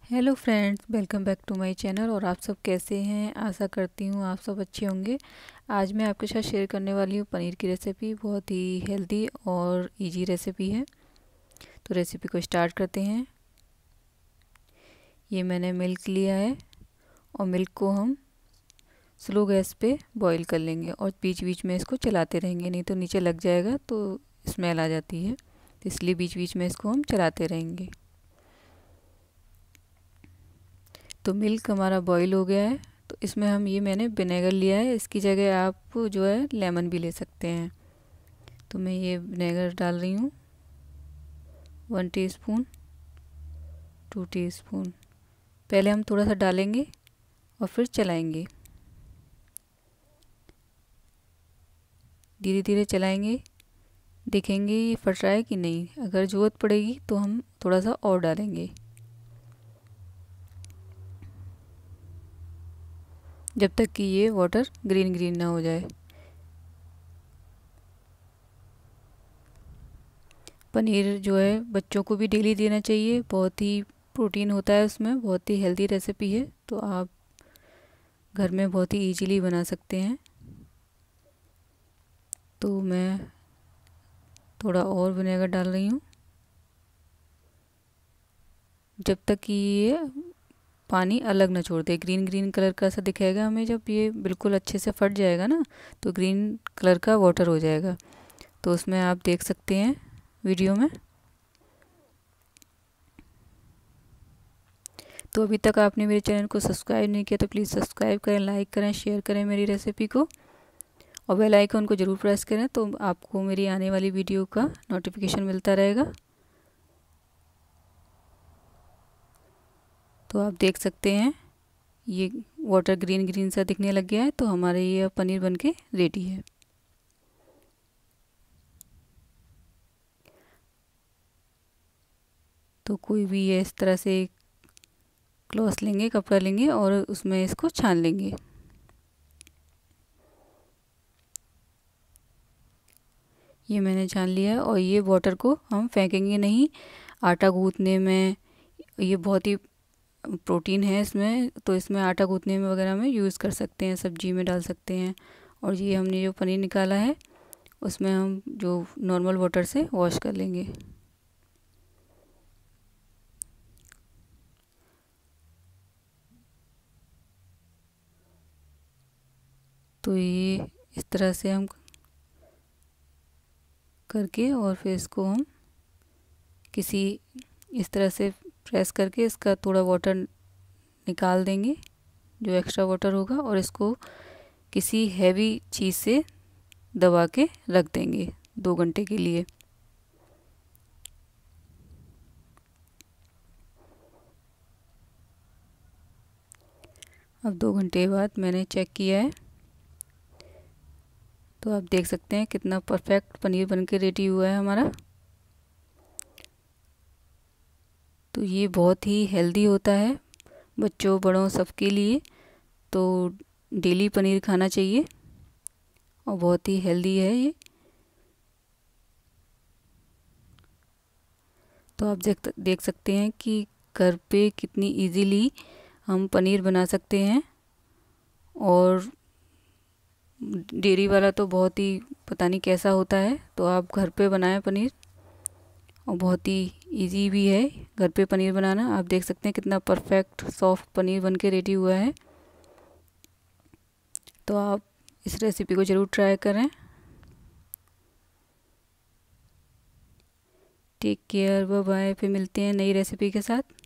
Hello friends, welcome back to my channel. और आप सब कैसे हैं? आशा करती हूँ आप सब अच्छे होंगे। आज मैं आपके साथ शेयर करने वाली हूँ पनीर की रेसिपी। बहुत ही हेल्दी और इजी रेसिपी है। तो रेसिपी को स्टार्ट करते हैं। ये मैंने मिल्क लिया है और मिल्क को हम स्लो गैस पे बॉईल कर लेंगे और बीच बीच में इसको चलाते रहेंगे, नहीं तो नीचे लग जाएगा तो स्मेल आ जाती है। तो इसलिए बीच बीच में इसको हम चलाते रहेंगे। तो मिल्क हमारा बॉईल हो गया है। तो इसमें हम मैंने विनेगर लिया है, इसकी जगह आप जो है लेमन भी ले सकते हैं। तो मैं ये विनेगर डाल रही हूँ 1 टीस्पून, 2 टीस्पून। पहले हम थोड़ा सा डालेंगे और फिर चलाएंगे, धीरे धीरे चलाएंगे। देखेंगे ये फट रहा है कि नहीं। अगर ज़रूरत पड़ेगी तो हम थोड़ा सा और डालेंगे, जब तक कि ये वाटर ग्रीन ग्रीन ना हो जाए। पनीर जो है बच्चों को भी डेली देना चाहिए। बहुत ही प्रोटीन होता है उसमें, बहुत ही हेल्दी रेसिपी है। तो आप घर में बहुत ही इजीली बना सकते हैं। तो मैं थोड़ा और विनेगर डाल रही हूँ, जब तक कि ये पानी अलग ना छोड़ दे। ग्रीन ग्रीन कलर का सा दिखेगा हमें। जब ये बिल्कुल अच्छे से फट जाएगा ना, तो ग्रीन कलर का वाटर हो जाएगा। तो उसमें आप देख सकते हैं वीडियो में। तो अभी तक आपने मेरे चैनल को सब्सक्राइब नहीं किया तो प्लीज़ सब्सक्राइब करें, लाइक करें, शेयर करें मेरी रेसिपी को, और बेल आइकन को ज़रूर प्रेस करें तो आपको मेरी आने वाली वीडियो का नोटिफिकेशन मिलता रहेगा। तो आप देख सकते हैं ये वाटर ग्रीन ग्रीन सा दिखने लग गया है। तो हमारे ये पनीर बनके रेडी है। तो कोई भी ये इस तरह से क्लॉथ लेंगे, कपड़ा लेंगे और उसमें इसको छान लेंगे। ये मैंने छान लिया है और ये वाटर को हम फेंकेंगे नहीं आटा गूंथने में। ये बहुत ही प्रोटीन है इसमें, तो इसमें आटा गूंथने में वगैरह में यूज़ कर सकते हैं, सब्जी में डाल सकते हैं। और ये हमने जो पनीर निकाला है उसमें हम जो नॉर्मल वाटर से वॉश कर लेंगे। तो ये इस तरह से हम करके और फिर इसको हम किसी इस तरह से प्रेस करके इसका थोड़ा वाटर निकाल देंगे, जो एक्स्ट्रा वाटर होगा, और इसको किसी हैवी चीज़ से दबा के रख देंगे 2 घंटे के लिए। अब 2 घंटे बाद मैंने चेक किया है, तो आप देख सकते हैं कितना परफेक्ट पनीर बनके रेडी हुआ है हमारा। तो ये बहुत ही हेल्दी होता है, बच्चों बड़ों सबके लिए। तो डेली पनीर खाना चाहिए और बहुत ही हेल्दी है ये। तो आप देख सकते हैं कि घर पे कितनी इजीली हम पनीर बना सकते हैं। और डेयरी वाला तो बहुत ही पता नहीं कैसा होता है, तो आप घर पे बनाएं पनीर, और बहुत ही इजी भी है घर पे पनीर बनाना। आप देख सकते हैं कितना परफेक्ट सॉफ्ट पनीर बनके रेडी हुआ है। तो आप इस रेसिपी को ज़रूर ट्राई करें। Take care, bye bye. फिर मिलते हैं नई रेसिपी के साथ।